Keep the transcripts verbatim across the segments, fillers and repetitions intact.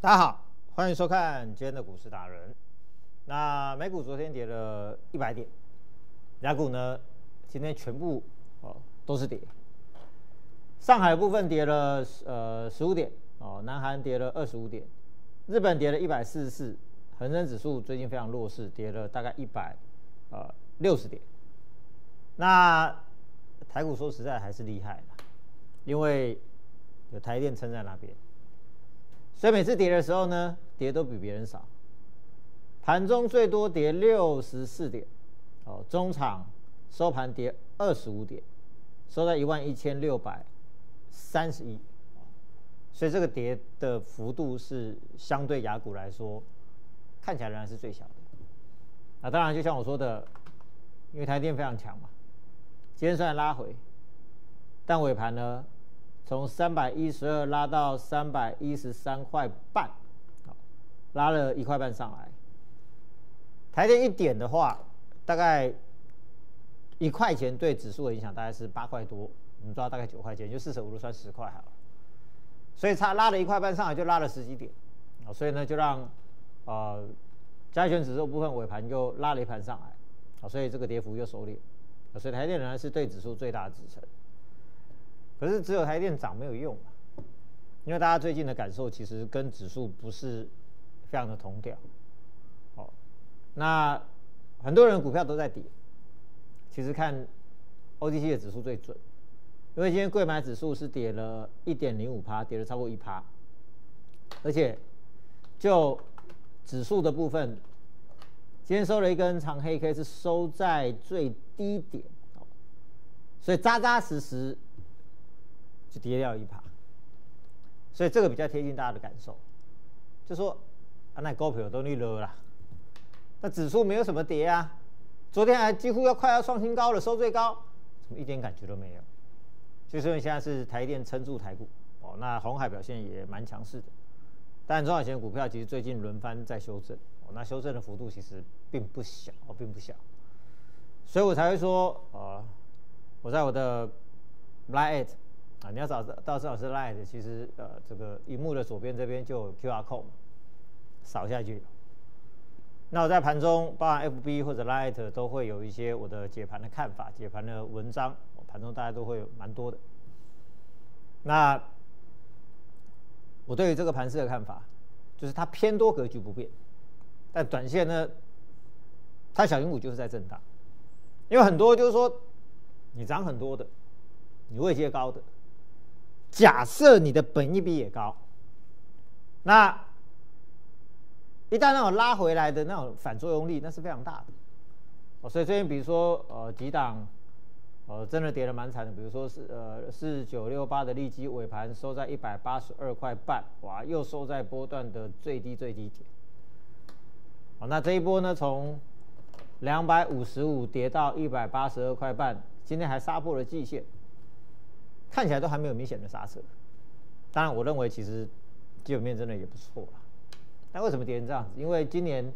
大家好，欢迎收看今天的股市达人。那美股昨天跌了一百点，亚股呢今天全部哦都是跌。上海的部分跌了呃十五点哦，南韩跌了二十五点，日本跌了一百四十四，恒生指数最近非常弱势，跌了大概一百呃六十点。那台股说实在还是厉害啦，因为有台电撑在那边。所以每次跌的时候呢，跌都比别人少。盘中最多跌六十四点，哦，中场收盘跌二十五点，收在一万一千六百三十一。所以这个跌的幅度是相对亚股来说，看起来仍然是最小的。那当然，就像我说的，因为台电非常强嘛，今天虽然拉回，但尾盘呢？从三百一十二拉到三百一十三块半，拉了一块半上来。台电一点的话，大概一块钱对指数的影响大概是八块多，我们抓大概九块钱，就四舍五入算十块好了。所以它拉了一块半上来，就拉了十几点，所以呢就让呃加权指数部分尾盘又拉了一盘上来，所以这个跌幅又收敛，所以台电仍然是对指数最大的支撑。可是只有台电涨没有用，因为大家最近的感受其实跟指数不是非常的同调。哦，那很多人股票都在跌，其实看 O T C 的指数最准，因为今天柜买指数是跌了 一点零五%， 跌了超过 百分之一， 而且就指数的部分，今天收了一根长黑 K， 是收在最低点，所以扎扎实实就跌掉一趴，所以这个比较贴近大家的感受，就说啊，那股票都你落啦，那指数没有什么跌啊，昨天还几乎要快要创新高了，收最高，怎么一点感觉都没有？就是因为现在是台电撑住台股哦，那鸿海表现也蛮强势的，但中小型股票其实最近轮番在修正哦，那修正的幅度其实并不小哦，并不小，所以我才会说，呃，我在我的 Line@啊，你要找到郑老师 Line， 其实呃，这个荧幕的左边这边就有 Q R code， 扫下去。那我在盘中，包含 F B 或者 Line 都会有一些我的解盘的看法、解盘的文章，盘中大家都会有蛮多的。那我对于这个盘势的看法，就是它偏多格局不变，但短线呢，它小型股就是在震荡，因为很多就是说，你涨很多的，你位阶高的。假设你的本益比也高，那一旦那种拉回来的那种反作用力，那是非常大的。哦，所以最近比如说呃几档，呃真的跌得蛮惨的，比如说是呃四九六八的利基尾盘收在一百八十二块半，哇，又收在波段的最低最低点。好，那这一波呢，从两百五十五跌到一百八十二块半，今天还杀破了季线。看起来都还没有明显的刹车，当然我认为其实基本面真的也不错啦。那为什么跌成这样子？因为今年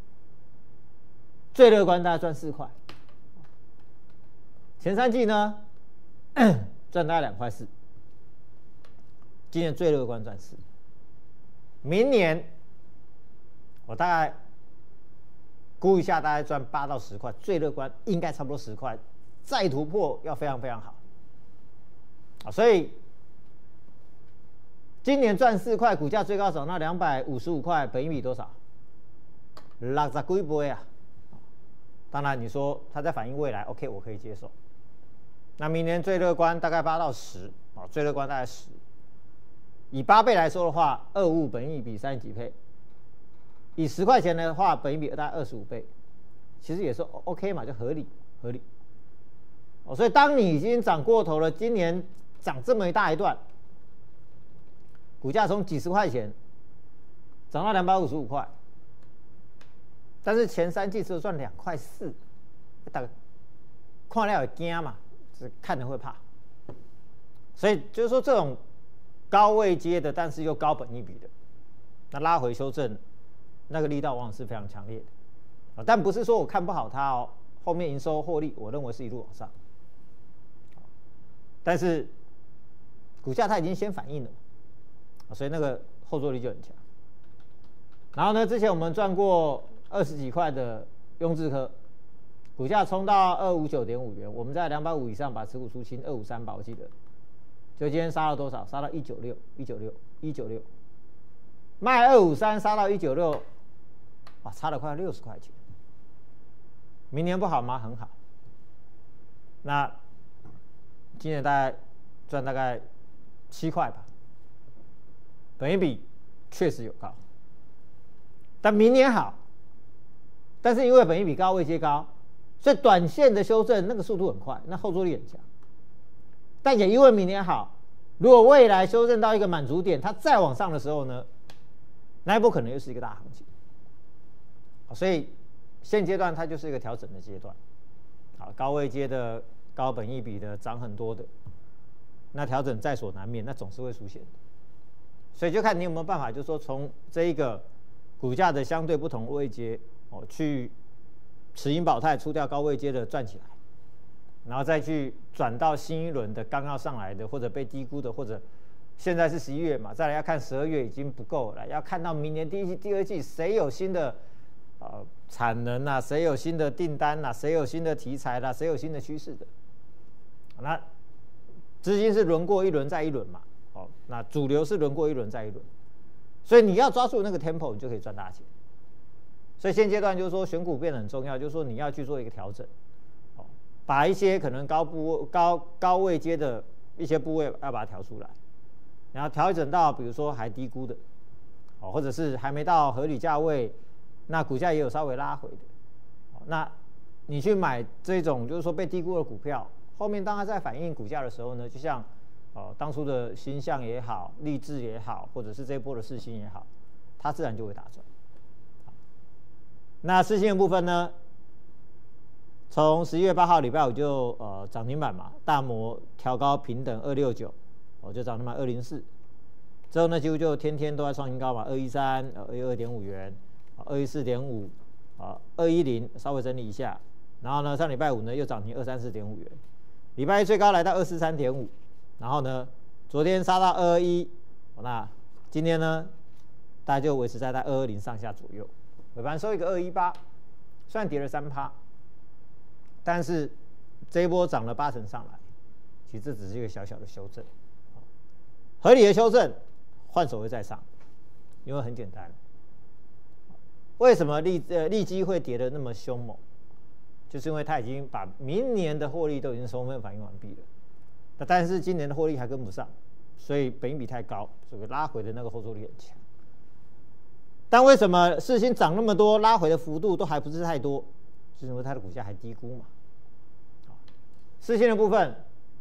最乐观大概赚四块，前三季呢赚大概两块四，今年最乐观赚四，明年我大概估一下，大概赚八到十块，最乐观应该差不多十块，再突破要非常非常好。啊，所以今年赚四块，股价最高涨到两百五十五块，本益比多少？六十几倍啊！当然，你说它在反映未来 ，OK， 我可以接受。那明年最乐观大概八到十，啊，最乐观大概十。以八倍来说的话，二五本益比三十几倍。以十块钱的话，本益比大概二十五倍，其实也是 OK 嘛，就合理合理。哦，所以当你已经涨过头了，今年涨这么一大一段，股价从几十块钱涨到两百五十五块，但是前三季只有赚两块四，大概看了有惊嘛，是看着会怕，所以就是说这种高位阶的，但是又高本益比的，那拉回修正，那个力道往往是非常强烈的，但不是说我看不好它哦，后面营收获利，我认为是一路往上，但是股价它已经先反应了，所以那个后坐力就很强。 然后呢，之前我们赚过二十几块的雍智科，股价冲到二五九点五元，我们在两百五以上把持股出清二五三吧，我记得。就今天杀了多少？杀到一九六，一九六，一九六，卖二五三杀到一九六，哇，差了快六十块钱。明年不好吗？很好。那今年大概赚大概七块吧，本益比确实有高，但明年好，但是因为本益比高位阶高，所以短线的修正那个速度很快，那后坐力很强。但也因为明年好，如果未来修正到一个满足点，它再往上的时候呢，那一波可能又是一个大行情。所以现阶段它就是一个调整的阶段。好，高位阶的、高本益比的、涨很多的，那调整在所难免，那总是会出现的。所以就看你有没有办法，就是说从这一个股价的相对不同位阶哦，去持盈保泰，出掉高位阶的赚起来。然后再去转到新一轮的刚要上来的，或者被低估的，或者现在是十一月嘛，再来要看十二月已经不够了，要看到明年第一季、第二季谁有新的呃产能啊，谁有新的订单啊，谁有新的题材啦、啊，谁有新的趋势的。那资金是轮过一轮再一轮嘛，哦，那主流是轮过一轮再一轮，所以你要抓住那个 tempo， 你就可以赚大钱。所以现阶段就是说选股变得很重要，就是说你要去做一个调整。把一些可能高部高高位阶的一些部位要把它调出来，然后调整到比如说还低估的，哦，或者是还没到合理价位，那股价也有稍微拉回的，哦，那你去买这种就是说被低估的股票，后面当它在反映股价的时候呢，就像哦当初的新象也好，励志也好，或者是这一波的世新也好，它自然就会大赚。那世新的部分呢？从十一月八号礼拜五就呃涨停板嘛，大摩调高平等二六九，我就涨停板二零四，之后呢几乎就天天都在创新高嘛，二一三、二一二点五元，二一四点五，啊二一零稍微整理一下，然后呢上礼拜五呢又涨停二三四点五元，礼拜一最高来到二四三点五，然后呢昨天杀到二二一，那今天呢大概就维持在在二二零上下左右，尾盘收一个二一八，虽然跌了三趴。但是这一波涨了八成上来，其实这只是一个小小的修正，合理的修正，换手会再上，因为很简单，为什么利呃利基会跌得那么凶猛？就是因为它已经把明年的获利都已经充分反映完毕了，那但是今年的获利还跟不上，所以本益比太高，所以拉回的那个后坐力很强。但为什么世新涨那么多，拉回的幅度都还不是太多？是因为它的股价还低估嘛。世新的部分，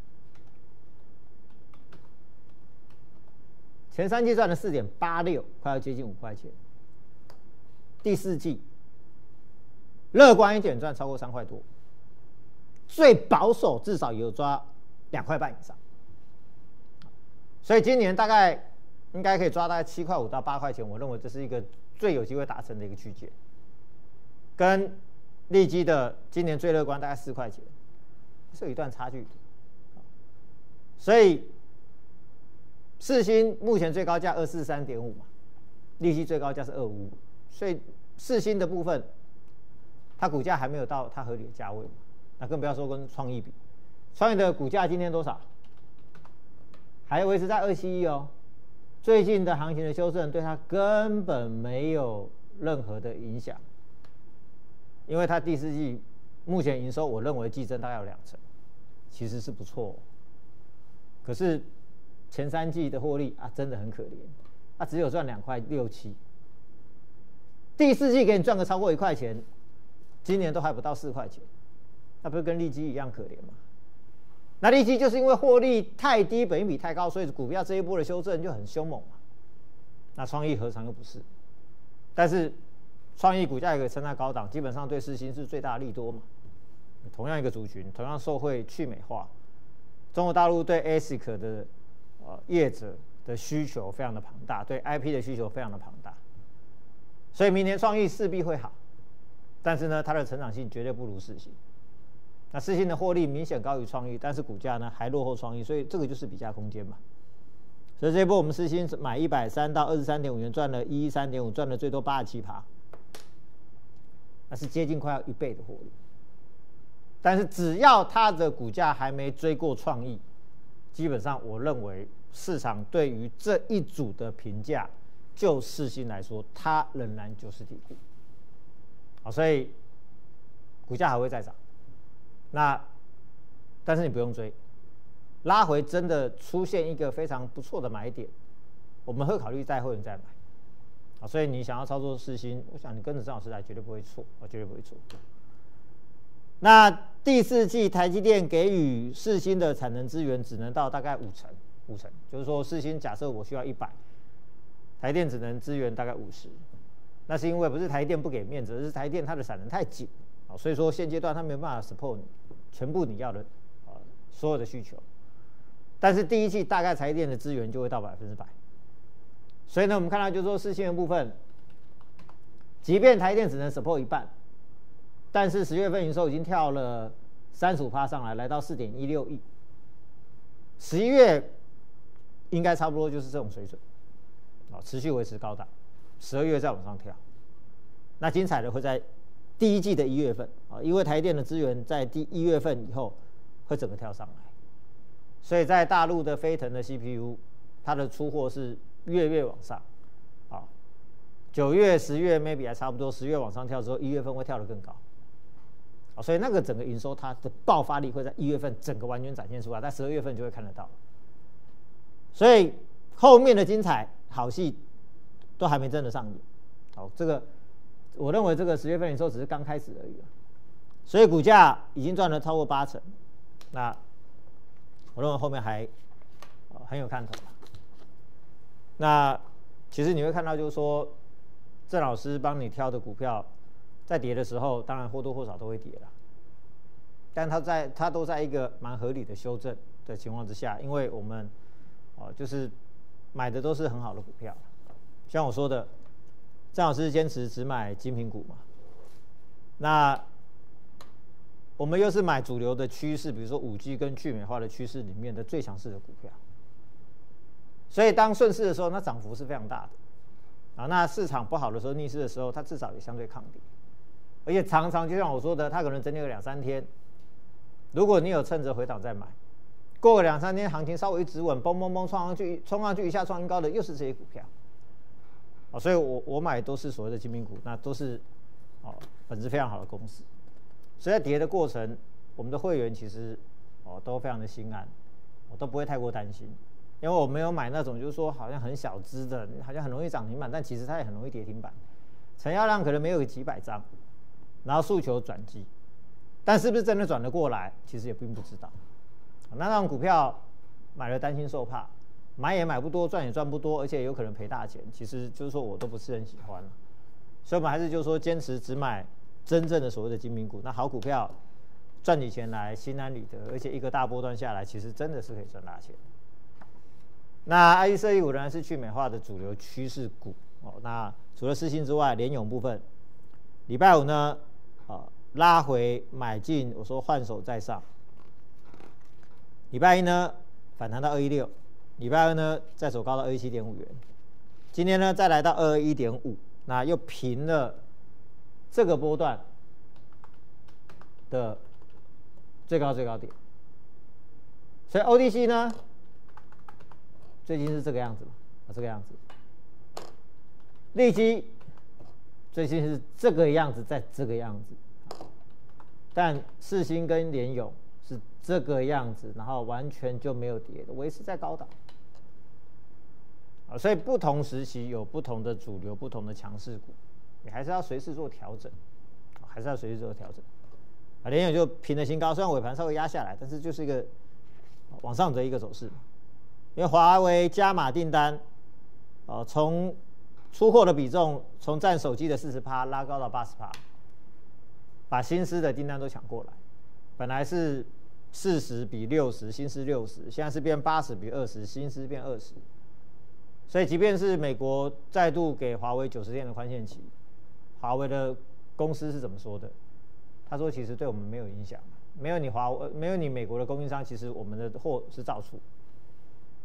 前三季赚了四点八六，快要接近五块钱。第四季乐观一点赚超过三块多，最保守至少也有抓两块半以上。所以今年大概应该可以抓大概七块五到八块钱，我认为这是一个最有机会达成的一个区间，跟利基的今年最乐观大概四块钱，是有一段差距。所以世新目前最高价二四三点五嘛，利基最高价是二五五，所以世新的部分，它股价还没有到它合理的价位嘛，那更不要说跟创意比，创意的股价今天多少？还维持在二七一哦。最近的行情的修正对它根本没有任何的影响。因为它第四季目前营收，我认为季增大概有两成，其实是不错，哦。可是前三季的获利啊，真的很可怜，它只有赚两块六七。第四季给你赚个超过一块钱，今年都还不到四块钱，那不是跟利基一样可怜吗？那利基就是因为获利太低，本益比太高，所以股票这一波的修正就很凶猛嘛。那创意何尝又不是？但是创意股价也可以撑在高档，基本上对世新是最大的利多嘛。同样一个族群，同样受惠去美化，中国大陆对 A S I C 的呃业者的需求非常的庞大，对 I P 的需求非常的庞大，所以明年创意势必会好，但是呢，它的成长性绝对不如世新。那世新的获利明显高于创意，但是股价呢还落后创意，所以这个就是比价空间嘛。 所以这一波我们世芯买一百三到二十三点五元，赚了一一三点五，赚了最多八十七趴，那是接近快要一倍的获利。但是只要它的股价还没追过创意，基本上我认为市场对于这一组的评价，就世芯来说，它仍然就是底部。好，所以股价还会再涨。那但是你不用追，拉回真的出现一个非常不错的买点，我们会考虑在会员再买。好，所以你想要操作世芯，我想你跟着张老师来绝对不会错，我绝对不会错。那第四季台积电给予世芯的产能资源只能到大概五成，五成，就是说世芯假设我需要一百，台电只能资源大概五十，那是因为不是台电不给面子，而是台电它的产能太紧，好，所以说现阶段它没有办法 support 你全部你要的啊所有的需求，但是第一季大概台电的资源就会到百分之百，所以呢，我们看到就是说世芯的部分，即便台电只能 support 一半。但是十月份营收已经跳了 百分之三十五 上来，来到 四点一六亿。十一月应该差不多就是这种水准，啊，持续维持高档。十二月再往上跳，那精彩的会在第一季的一月份啊，因为台电的资源在第一月份以后会整个跳上来，所以在大陆的飞腾的 C P U， 它的出货是月月往上，啊，九月、十月 maybe 还差不多，十月往上跳之后，一月份会跳得更高。所以那个整个营收它的爆发力会在一月份整个完全展现出来，在十二月份就会看得到。所以后面的精彩好戏都还没真的上演。好，这个我认为这个十月份营收只是刚开始而已。所以股价已经赚了超过八成，那我认为后面还很有看头。那其实你会看到，就是说郑老师帮你挑的股票。在跌的时候，当然或多或少都会跌了，但它在它都在一个蛮合理的修正的情况之下，因为我们哦就是买的都是很好的股票，像我说的，郑老师坚持只买精品股嘛，那我们又是买主流的趋势，比如说五 G 跟去美化的趋势里面的最强势的股票，所以当顺势的时候，那涨幅是非常大的啊，那市场不好的时候，逆势的时候，它至少也相对抗跌。而且常常就像我说的，它可能整理个两三天，如果你有趁着回档再买，过个两三天行情稍微一直稳，嘣嘣嘣冲上去，冲上去一下创新高的又是这些股票，哦，所以我我买都是所谓的精品股，那都是哦本质非常好的公司，所以在跌的过程，我们的会员其实哦都非常的心安，我都不会太过担心，因为我没有买那种就是说好像很小只的，好像很容易涨停板，但其实它也很容易跌停板，成交量可能没有几百张。然后诉求转机，但是不是真的转得过来，其实也并不知道。那那种股票买了担心受怕，买也买不多，赚也赚不多，而且有可能赔大钱。其实就是说我都不是很喜欢，所以我们还是就是说坚持只买真正的所谓的精品股。那好股票赚起钱来心安理得，而且一个大波段下来，其实真的是可以赚大钱。那 I C 设计股仍然是去美化的主流趋势股哦。那除了世芯之外，联咏部分，礼拜五呢？啊，拉回买进，我说换手再上。礼拜一呢反弹到二一六，礼拜二呢再走高到二一七点五元，今天呢再来到二二一点五，那又平了这个波段的最高最高点。所以 O T C 呢最近是这个样子嘛，啊这个样子，利基。最近是这个样子，在这个样子，但世芯跟联咏是这个样子，然后完全就没有跌的，维持在高档。啊，所以不同时期有不同的主流、不同的强势股，你还是要随时做调整，还是要随时做调整。啊，联咏就平了新高，虽然尾盘稍微压下来，但是就是一个往上的一个走势。因为华为加码订单，啊，从出货的比重从占手机的 百分之四十 拉高到 百分之八十， 把新思的订单都抢过来。本来是四十比六十，新思六十，现在是变八十比二十，新思变二十。所以即便是美国再度给华为九十天的宽限期，华为的公司是怎么说的？他说其实对我们没有影响，没有你华为，没有你美国的供应商，其实我们的货是照出。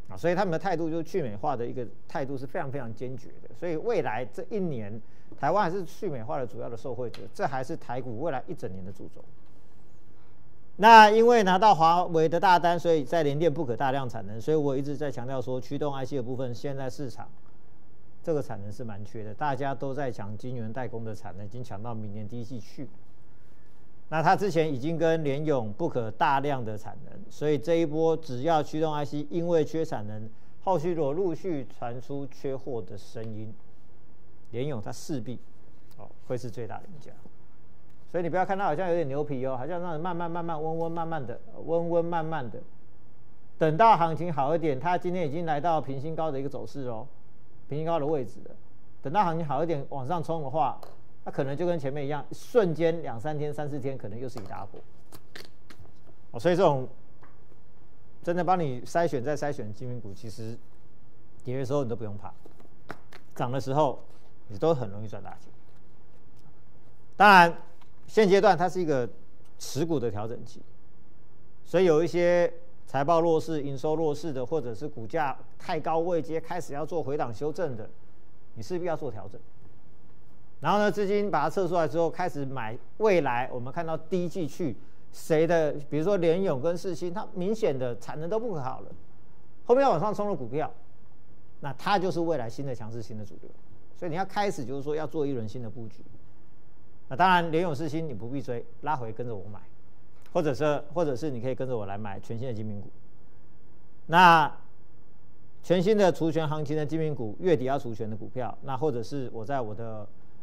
啊，所以他们的态度就是去美化的一个态度是非常非常坚决的。所以未来这一年，台湾还是去美化的主要的受惠者，这还是台股未来一整年的主轴。那因为拿到华为的大单，所以在联电不可大量产能，所以我一直在强调说，驱动 I C 的部分，现在市场这个产能是蛮缺的，大家都在抢晶圆代工的产能，已经抢到明年第一季去。那他之前已经跟联咏不可大量的产能，所以这一波只要驱动 I C 因为缺产能，后续如果陆续传出缺货的声音，联咏它势必哦会是最大的赢家。所以你不要看它好像有点牛皮哦，好像让人慢慢慢慢温温慢慢的温温慢慢的，等到行情好一点，它今天已经来到平新高的一个走势哦，平新高的位置了。等到行情好一点往上冲的话，那可能就跟前面一样，瞬间两三天、三四天，可能又是一大波。哦，所以这种真的帮你筛选再筛选精品股，其实跌的时候你都不用怕，涨的时候你都很容易赚大钱。当然。现阶段它是一个持股的调整期，所以有一些财报弱势、营收弱势的，或者是股价太高位阶开始要做回档修正的，你势必要做调整。然后呢，资金把它撤出来之后，开始买未来我们看到第一季去谁的，比如说联咏跟世芯，它明显的产能都不好了，后面要往上冲的股票，那它就是未来新的强势新的主流。所以你要开始就是说要做一轮新的布局。那当然，联咏世芯你不必追，拉回跟着我买，或者是或者是你可以跟着我来买全新的精品股。那全新的除权行情的精品股，月底要除权的股票，那或者是我在我的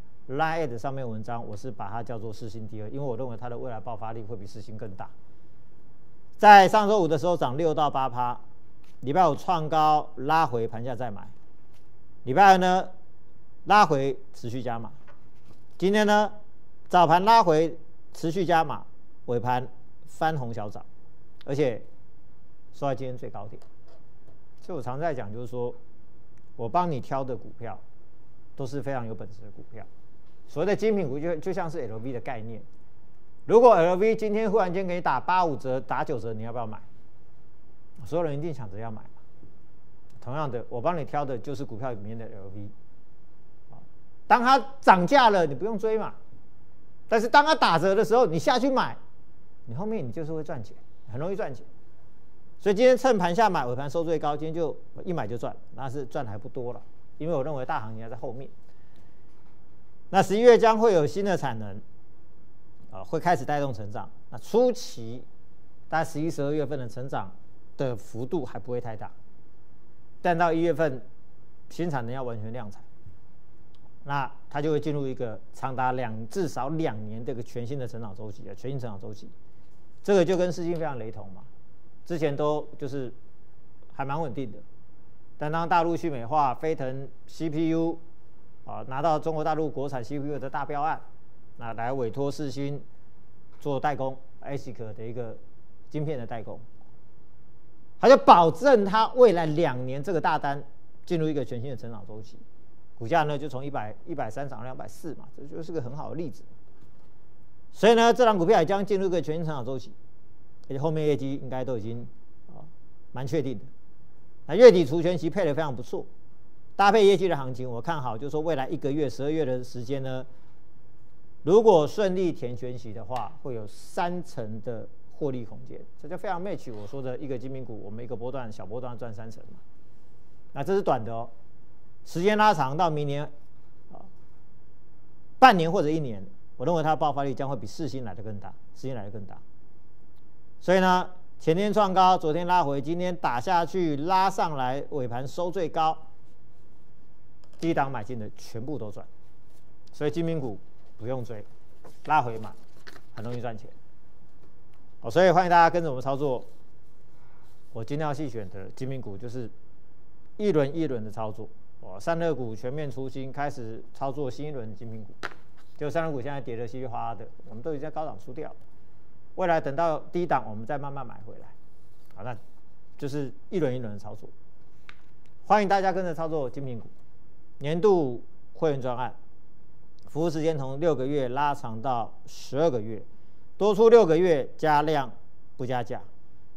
Line 上面文章，我是把它叫做世芯第二，因为我认为它的未来爆发力会比世芯更大。在上周五的时候涨六到八趴，礼拜五创高拉回盘下再买，礼拜二呢拉回持续加码，今天呢？早盘拉回，持续加码，尾盘翻红小涨，而且收在今天最高点。所以我常在讲，就是说我帮你挑的股票都是非常有本事的股票。所谓的精品股就就像是 L V 的概念。如果 L V 今天忽然间给你打八五折、打九折，你要不要买？所有人一定抢着要买嘛。同样的，我帮你挑的就是股票里面的 L V。当它涨价了，你不用追嘛。但是当它打折的时候，你下去买，你后面你就是会赚钱，很容易赚钱。所以今天趁盘下买，尾盘收最高，今天就一买就赚，那是赚的还不多了，因为我认为大行情还在后面。那十一月将会有新的产能，啊，会开始带动成长。那初期大概十一、十二月份的成长的幅度还不会太大，但到一月份新产能要完全量产。那它就会进入一个长达两至少两年的一个全新的成长周期啊，全新成长周期，这个就跟世芯非常雷同嘛，之前都就是还蛮稳定的，但当大陆去美化，飞腾 C P U 啊拿到中国大陆国产 C P U 的大标案，那来委托世芯做代工 A S I C 的一个晶片的代工，它就保证它未来两年这个大单进入一个全新的成长周期。股价呢就从一百一百三涨到两百四嘛，这就是个很好的例子。所以呢，这档股票也将进入一个全新成长周期，而且后面业绩应该都已经啊蛮确定的。那月底除权息配得非常不错，搭配业绩的行情，我看好，就是说未来一个月、十二月的时间呢，如果顺利填权息的话，会有三成的获利空间，这就非常 match 我说的一个精品股，我们一个波段小波段赚三成嘛。那这是短的哦。时间拉长到明年，啊，半年或者一年，我认为它的爆发力将会比世芯来得更大，世芯来得更大。所以呢，前天创高，昨天拉回，今天打下去，拉上来，尾盘收最高，低档买进的全部都赚。所以精品股不用追，拉回买，很容易赚钱。哦，所以欢迎大家跟着我们操作。我今天要细选的精品股就是一轮一轮的操作。哦，散热股全面出清，开始操作新一轮的精品股。结果散热股现在跌得稀里哗啦的，我们都已经在高档出掉。未来等到低档，我们再慢慢买回来。好，那就是一轮一轮的操作。欢迎大家跟着操作精品股。年度会员专案，服务时间从六个月拉长到十二个月，多出六个月加量不加价。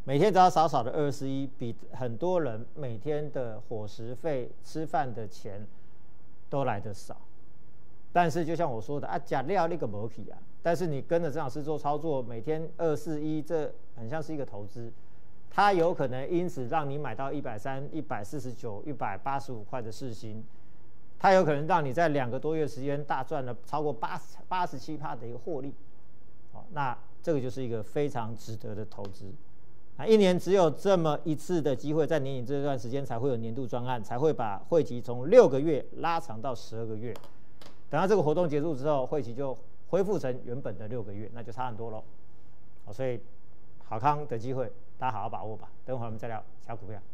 每天只要少少的二十一，比很多人每天的伙食费、吃饭的钱都来得少。但是就像我说的啊，假料那个没起啊，但是你跟着郑老师做操作，每天二四一，这很像是一个投资，它有可能因此让你买到一百三、一百四十九、一百八十五块的世芯，它有可能让你在两个多月时间大赚了超过八十八十七趴的一个获利。好，那这个就是一个非常值得的投资。啊，一年只有这么一次的机会，在年底这段时间才会有年度专案，才会把会期从六个月拉长到十二个月。等到这个活动结束之后，会期就恢复成原本的六个月，那就差很多喽。好，所以好康的机会，大家好好把握吧。等会儿我们再聊小股票。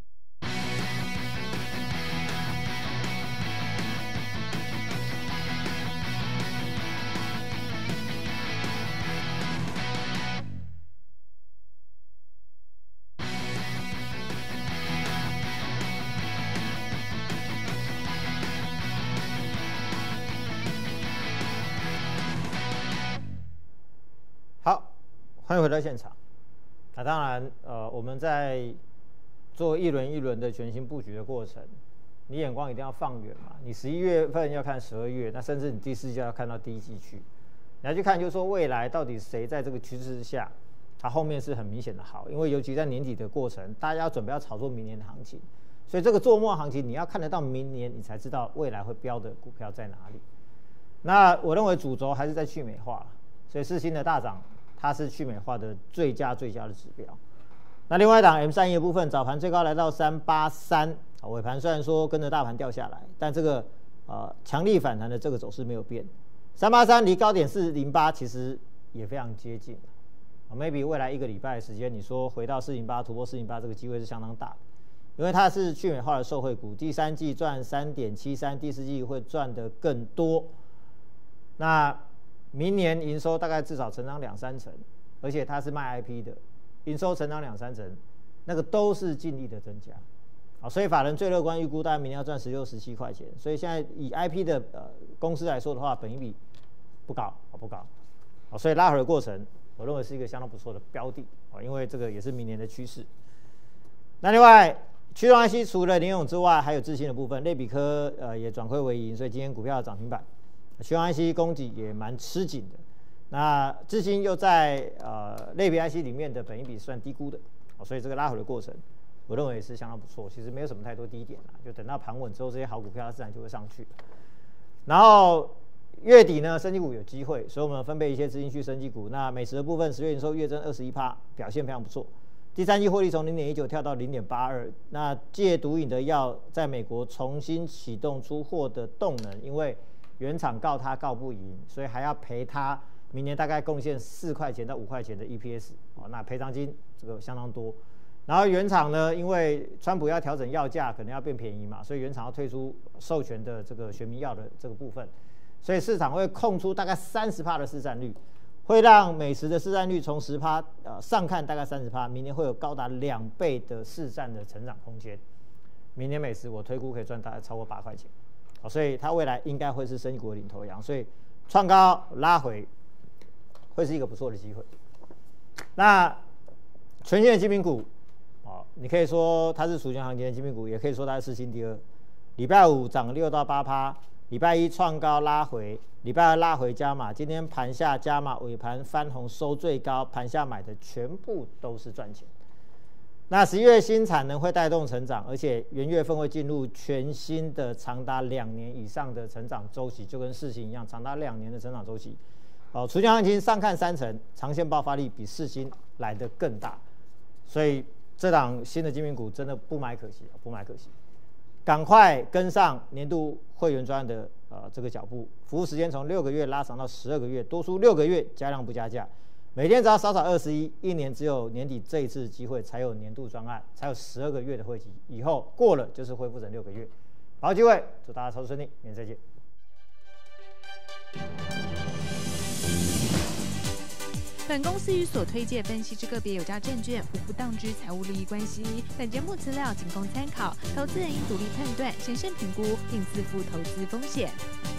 好，欢迎回到现场。那当然，呃，我们在做一轮一轮的全新布局的过程，你眼光一定要放远嘛。你十一月份要看十二月，那甚至你第四季要看到第一季去，你要去看，就是说未来到底谁在这个趋势下，它后面是很明显的好。因为尤其在年底的过程，大家要准备要炒作明年的行情，所以这个做末行情你要看得到明年，你才知道未来会标的股票在哪里。那我认为主轴还是在去美化，所以世芯的大涨，它是去美化的最佳最佳的指标。那另外一档 M 三 一 的部分，早盘最高来到三八三，尾盘虽然说跟着大盘掉下来，但这个呃强力反弹的这个走势没有变。三八三离高点四零八其实也非常接近，啊 ，maybe 未来一个礼拜的时间，你说回到四零八突破四零八这个机会是相当大的，因为它是去美化的受惠股，第三季赚三点七三，第四季会赚得更多。那明年营收大概至少成长两三成，而且它是卖 I P 的，营收成长两三成，那个都是净利的增加。好，所以法人最乐观预估大概明年要赚十六、十七块钱。所以现在以 I P 的呃公司来说的话，本益比不高，不高。好，所以拉回的过程，我认为是一个相当不错的标的啊，因为这个也是明年的趋势。那另外，驱动 I C 除了联咏之外，还有智新的部分，类比科呃也转亏为盈，所以今天股票涨停板。驱动 I C 供给也蛮吃紧的，那智新又在呃类比 I C 里面的本益比算低估的，所以这个拉回的过程，我认为也是相当不错。其实没有什么太多低点啦，就等到盘稳之后，这些好股票它自然就会上去。然后月底呢，生技股有机会，所以我们分配一些资金去生技股。那美食的部分，十月营收月增二十一趴，表现非常不错。第三季获利从零点一九跳到零点八二。那戒毒瘾的药在美国重新启动出货的动能，因为原厂告他告不赢，所以还要赔他明年大概贡献四块钱到五块钱的 E P S 哦，那赔偿金这个相当多。然后原厂呢，因为川普要调整药价，可能要变便宜嘛，所以原厂要退出授权的这个学名药的这个部分，所以市场会空出大概三十趴的市占率，会让美食的市占率从十趴呃上看大概三十趴，明年会有高达两倍的市占的成长空间。明年美食我推估可以赚大概超过八块钱。好，所以它未来应该会是生技股的领头羊，所以创高拉回会是一个不错的机会。那全新的精品股，哦，你可以说它是属性行情的精品股，也可以说它是世芯第二。礼拜五涨六到八趴，礼拜一创高拉回，礼拜二拉回加码，今天盘下加码，尾盘翻红收最高，盘下买的全部都是赚钱。那十一月新产能会带动成长，而且元月份会进入全新的长达两年以上的成长周期，就跟世芯一样，长达两年的成长周期。哦，除权行情上看三成，长线爆发力比世芯来得更大，所以这档新的精品股真的不买可惜，不买可惜，赶快跟上年度会员专案的呃这个脚步，服务时间从六个月拉长到十二个月，多出六个月，加量不加价。每天只要少少二十一，一年只有年底这一次机会才有年度专案，才有十二个月的会期，以后过了就是恢复成六个月。好机会，祝大家操作顺利，明天再见。 本公司与所推介分析之个别有价证券无不当之财务利益关系。本节目资料仅供参考，投资人应独立判断、审慎评估，并自负投资风险。